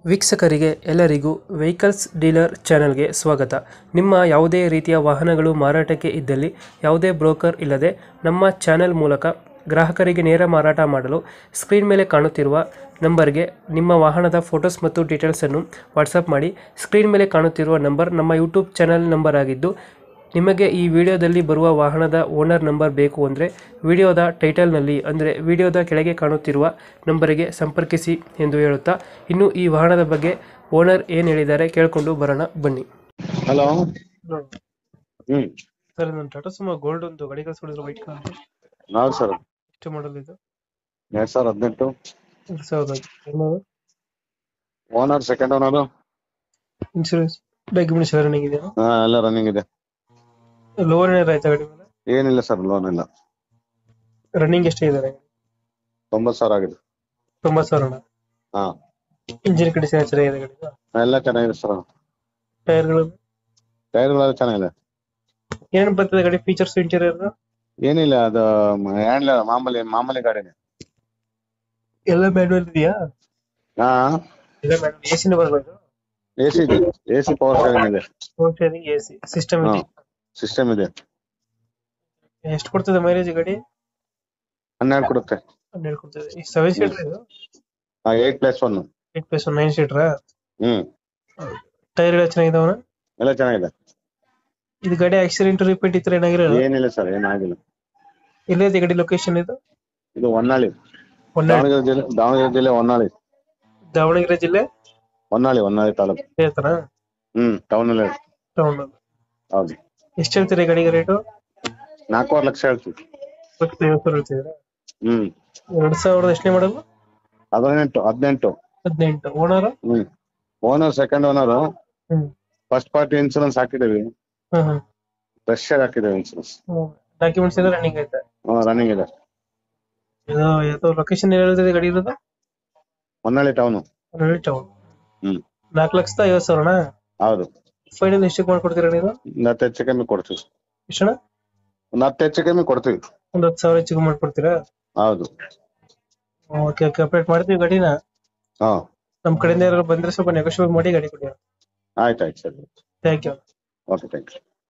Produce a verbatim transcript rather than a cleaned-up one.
ವೀಕ್ಷಕರಿಗೆ ಎಲ್ಲರಿಗೂ vehicles dealer ಚಾನೆಲ್ಗೆ ಸ್ವಾಗತ. ನಿಮ್ಮ ಯಾವುದೇ ರೀತಿಯ ವಾಹನಗಳು ಮಾರಾಟಕ್ಕೆ ಇದ್ದಲ್ಲಿ ಯಾವುದೇ ಬ್ರೋಕರ್ ಇಲ್ಲದೆ ನಮ್ಮ ಚಾನೆಲ್ ಮೂಲಕ ಗ್ರಾಹಕರಿಗೆ ನೇರ ಮಾರಾಟ ಮಾಡಲು ಸ್ಕ್ರೀನ್ ಮೇಲೆ ಕಾಣುತ್ತಿರುವ ನಂಬರ್ಗೆ ನಿಮ್ಮ ವಾಹನದ ಫೋಟೋಸ್ ಮತ್ತು ಡೀಟೇಲ್ಸನ್ನು ವಾಟ್ಸಪ್ ಮಾಡಿ. ಸ್ಕ್ರೀನ್ ಮೇಲೆ ಕಾಣುತ್ತಿರುವ ನಂಬರ್ ನಮ್ಮ ಯೂಟ್ಯೂಬ್ ಚಾನೆಲ್ ನಂಬರ್ ಆಗಿದ್ದು, ನಿಮಗೆ ಈ ವಿಡಿಯೋದಲ್ಲಿ ಬರುವ ವಾಹನದ ಓನರ್ ನಂಬರ್ ಬೇಕು ಅಂದರೆ ವಿಡಿಯೋದ ಟೈಟಲ್ನಲ್ಲಿ ಅಂದರೆ ವಿಡಿಯೋದ ಕೆಳಗೆ ಕಾಣುತ್ತಿರುವ ನಂಬರಿಗೆ ಸಂಪರ್ಕಿಸಿ ಎಂದು ಹೇಳುತ್ತಾ, ಇನ್ನು ಈ ವಾಹನದ ಬಗ್ಗೆ ಓನರ್ ಏನು ಹೇಳಿದ್ದಾರೆ ಕೇಳಿಕೊಂಡು ಬರೋಣ ಬನ್ನಿ. ಹಲೋ. ಹ್ಮ್ ಸರ್, ನಾನು ಟಾಟಾ ಸುಮೋ ಗೋಲ್ಡ್ ಒಂದು ಗಾಡಿ ಕಳಿಸ್ಕೊಡಿದ್ರು, ವೈಟ್ ಕಲರ್. ಹೌದು ಸರ್. ಎಷ್ಟು ಮಾಡಲ್ ಇದು? ಎರಡ್ ಸಾವಿರದ ಹದಿನೆಂಟು. ಎರಡು ಸಾವಿರದ owner second owner. Insurance documents ಎಲ್ಲ ರನ್ನಿಂಗ್ ಇದೆಯಾ? ಹಾ, ಎಲ್ಲ ರನ್ನಿಂಗ್ ಇದೆ. ಲೋನ್ ಏನಾರ ಆಯ್ತಾ ಗಾಡಿ ಮೇಲೆ? ಏನಿಲ್ಲ ಸರ್, ಲೋನ್ ಇಲ್ಲ. ರನ್ನಿಂಗ್ ಎಷ್ಟೇ ಇದ್ದಾರೆ? ತೊಂಬತ್ ಸಾವಿರ ಆಗಿದೆ. ತೊಂಬತ್ತು ಸಾವಿರ. ಹಾ, ಇಂಜಿನ್ ಕಂಡೀಷನ್ ಚೆನ್ನಾಗಿದೆ ಗಾಡಿ? ಎಲ್ಲ ಚೆನ್ನಾಗಿದೆ ಸರ್. ಟೈರ್ಗಳು ಟೈರ್ಗಳೆಲ್ಲ ಚೆನ್ನಾಗಿದೆ. ಏನೇನು ಬರ್ತದೆ ಗಾಡಿ ಫೀಚರ್ಸ್? ಇಂಟೀರಿಯರ್ ಏನಿಲ್ಲ, ಅದು ಹ್ಯಾಂಡ್ಲ್ ಮಾಮೂಲಿ ಮಾಮೂಲಿ ಗಾಡಿನೇ. ಎಲ್ಲ ಮ್ಯಾನುವಲ್ ಇದೆಯಾ? ಹಾ, ಎಲ್ಲ ಮ್ಯಾನುವಲ್. ಎಸಿನ ಬರ್ಬೋದು? ಎಸಿ ಇದೆ. ಎಸಿ ಪವರ್ ಸ್ಟೇರಿಂಗ್ ಇದೆ. ಫೋರ್ ಶೇರಿಂಗ್ ಎಸಿ ಸಿಸ್ಟಮ್ ಇದೆ. ಸಿಸ್ಟಮ್ ಇದೆ. ಎಷ್ಟು ಕೊಡ್ತದೆ ಮೈಲೇಜ್ ಗಾಡಿ? ಹನ್ನೆರಡು ಕೊಡುತ್ತೆ. ಹನ್ನೆರಡು ಕೊಡ್ತದೆ. ಈ ಸೆವೆನ್ ಸೀಟರ್ ಇದು? ಹಾ, eight plus one. Eight plus one nine seater. ಹ್ಮ್ ಟೈರ್ ಎಲ್ಲ ಚೆನ್ನಾಗಿದಾವನ? ಎಲ್ಲ ಚೆನ್ನಾಗಿದೆ. ಇದು ಗಾಡಿ ಆಕ್ಸಿಡೆಂಟ್ ರಿಪೇಟ್ ಇತ್ರ ಏನಾಗಿರಲ್ಲ? ಏನಿಲ್ಲ ಸರ್, ಏನಾಗಿಲ್ಲ. ಎಲ್ಲಿದೆ ಗಾಡಿ ಲೊಕೇಶನ್ ಇದು? ಇದು ಹೊನ್ನಾಳಿ, ಹೊನ್ನಾಳಿ. ದಾವಣಗೆರೆ ಜಿಲ್ಲೆ. ದಾವಣಗೆರೆ ಜಿಲ್ಲೆ ಹೊನ್ನಾಳಿ. ದಾವಣಗೆರೆ ಜಿಲ್ಲೆ ಹೊನ್ನಾಳಿ ಹೊನ್ನಾಳಿ ತಾಲೂಕು. ಹೇಳ್ತಾರ? ಹ್ಮ್ ಟೌನ್ ಅಲ್ಲಿ. ಟೌನ್. ಹೌದು. ಎಷ್ಟು ಹೇಳ್ತೀರಿ ಗಾಡಿಗೆ ರೇಟು? ನಾಲ್ಕೂವರೆ ಲಕ್ಷ ಹೇಳ್ತೀವಿ. ಹೇಳ್ತಿದ್ದೀರಾ? ಹ್ಮ್ ಎರಡ್ ಸಾವಿರದ ಎಷ್ಟನೇ ಮಾಡಲು? ಹದಿನೆಂಟು ಹದಿನೆಂಟು ಹದಿನೆಂಟು. ಓನರ್? ಹ್ಮ್ ಓನರ್ ಸೆಕೆಂಡ್ ಓನರ್. ಹ್ಮ್ ಫಸ್ಟ್ ಪಾರ್ಟಿ ಇನ್ಸೂರೆನ್ಸ್ ಹಾಕಿದೇವಿ. ಹ್ಮ್ ಹ್ಮ್ ಫ್ರೆಶ್ ಆಗಿ ಹಾಕಿದೇವಿ ಇನ್ಸೂರೆನ್ಸ್. ಡಾಕ್ಯುಮೆಂಟ್ಸ್ ಎಲ್ಲ ರನ್ನಿಂಗ್ ಐತೆ? ರನ್ನಿಂಗ್ ಇದೆ. ಇದು ಯಾವ್ದು ಲೊಕೇಶನ್ ಹೇಳ್ತಿದೆ ಗಾಡಿ ಇರೋದು? ಹೊನ್ನಾಳಿ ಟೌನ್. ಹೊನ್ನಾಳಿ ಟೌನ್. ಹ್ಮ್ ನಾಲ್ಕು ಲಕ್ಷದ ಐವತ್ತು ಸಾವಿರನಾ? ಹೌದು. ಫೈನಲ್ ಎಷ್ಟಕ್ಕೆ ಮಾಡ್ಕೊಡ್ತೀರಾ ನೀವು? ಒಂದು ಹತ್ತು ಹೆಚ್ಚು ಕಮ್ಮಿ ಕೊಡ್ತೀವಿ. ಎಷ್ಟಣ್ಣ? ಒಂದು ಹತ್ತು ಹೆಚ್ಚು ಕಮ್ಮಿ ಕೊಡ್ತೀವಿ. ಒಂದ್ ಹತ್ತು ಸಾವಿರ ಹೆಚ್ಚಿಗೆ ಮಾಡ್ಕೊಡ್ತೀರಾ? ಹೌದು. ಓಕೆ ಓಕೆ, ಅಪ್ಡೇಟ್ ಮಾಡ್ತೀವಿ ಗಾಡಿನ. ಹಾ, ನಮ್ ಕಡೆಯಿಂದ ಯಾರು ಬಂದ್ರೆ ಸ್ವಲ್ಪ ನೆಗೋಷಿಯೇಟ್ ಮಾಡಿ ಗಾಡಿ ಕೊಡಿ. ಆಯ್ತು ಆಯ್ತು sir. Thank you. Okay, thank you.